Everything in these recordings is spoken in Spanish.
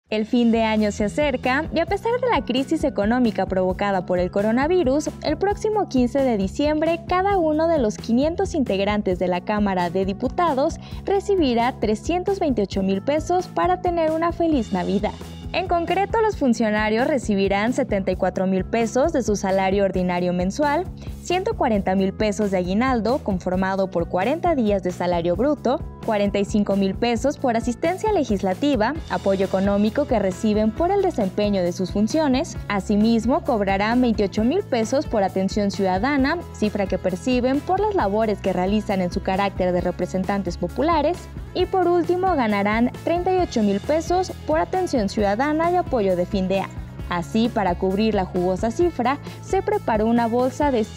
El fin de año se acerca y a pesar de la crisis económica provocada por el coronavirus, el próximo 15 de diciembre cada uno de los 500 integrantes de la Cámara de Diputados recibirá 328,000 pesos para tener una feliz Navidad. En concreto, los funcionarios recibirán 74,000 pesos de su salario ordinario mensual, 140,000 pesos de aguinaldo conformado por 40 días de salario bruto, 45,000 pesos por asistencia legislativa, apoyo económico que reciben por el desempeño de sus funciones. Asimismo, cobrarán 28,000 pesos por atención ciudadana, cifra que perciben por las labores que realizan en su carácter de representantes populares. Y por último, ganarán 38,000 pesos por atención ciudadana y apoyo de fin de año. Así, para cubrir la jugosa cifra, se preparó una bolsa de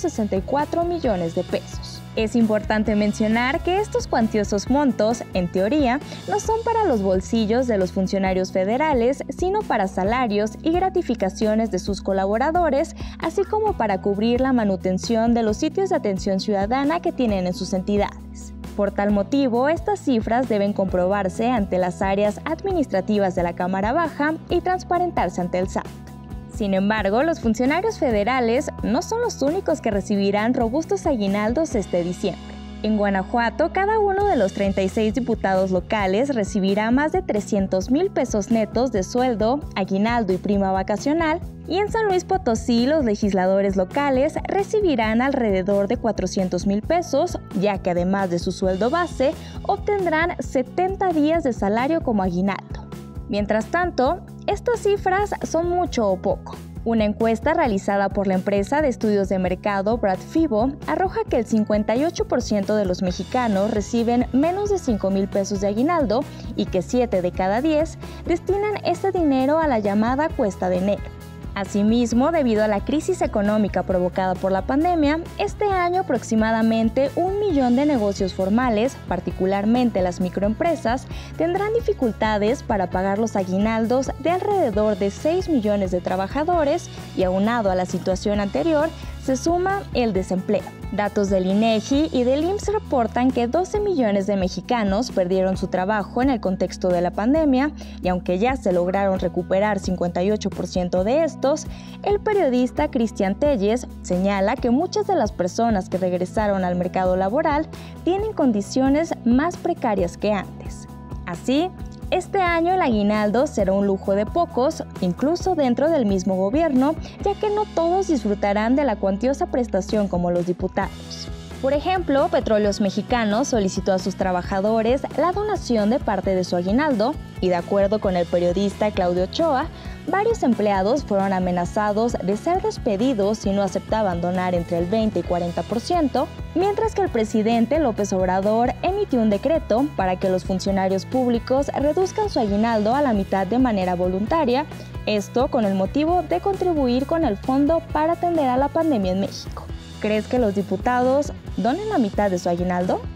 164 millones de pesos. Es importante mencionar que estos cuantiosos montos, en teoría, no son para los bolsillos de los funcionarios federales, sino para salarios y gratificaciones de sus colaboradores, así como para cubrir la manutención de los sitios de atención ciudadana que tienen en sus entidades. Por tal motivo, estas cifras deben comprobarse ante las áreas administrativas de la Cámara Baja y transparentarse ante el SAT. Sin embargo, los funcionarios federales no son los únicos que recibirán robustos aguinaldos este diciembre. En Guanajuato, cada uno de los 36 diputados locales recibirá más de 300,000 pesos netos de sueldo, aguinaldo y prima vacacional, y en San Luis Potosí los legisladores locales recibirán alrededor de 400,000 pesos, ya que además de su sueldo base, obtendrán 70 días de salario como aguinaldo. Mientras tanto, estas cifras son mucho o poco. Una encuesta realizada por la empresa de estudios de mercado Bradfibo arroja que el 58% de los mexicanos reciben menos de 5,000 pesos de aguinaldo y que 7 de cada 10 destinan este dinero a la llamada cuesta de enero. Asimismo, debido a la crisis económica provocada por la pandemia, este año aproximadamente 1 millón de negocios formales, particularmente las microempresas, tendrán dificultades para pagar los aguinaldos de alrededor de 6 millones de trabajadores y aunado a la situación anterior, se suma el desempleo. Datos del INEGI y del IMSS reportan que 12 millones de mexicanos perdieron su trabajo en el contexto de la pandemia y aunque ya se lograron recuperar 58% de estos, el periodista Cristian Telles señala que muchas de las personas que regresaron al mercado laboral tienen condiciones más precarias que antes. Así, este año el aguinaldo será un lujo de pocos, incluso dentro del mismo gobierno, ya que no todos disfrutarán de la cuantiosa prestación como los diputados. Por ejemplo, Petróleos Mexicanos solicitó a sus trabajadores la donación de parte de su aguinaldo y de acuerdo con el periodista Claudio Ochoa, varios empleados fueron amenazados de ser despedidos si no aceptaban donar entre el 20 y 40%, mientras que el presidente López Obrador emitió un decreto para que los funcionarios públicos reduzcan su aguinaldo a la mitad de manera voluntaria, esto con el motivo de contribuir con el fondo para atender a la pandemia en México. ¿Crees que los diputados donen la mitad de su aguinaldo?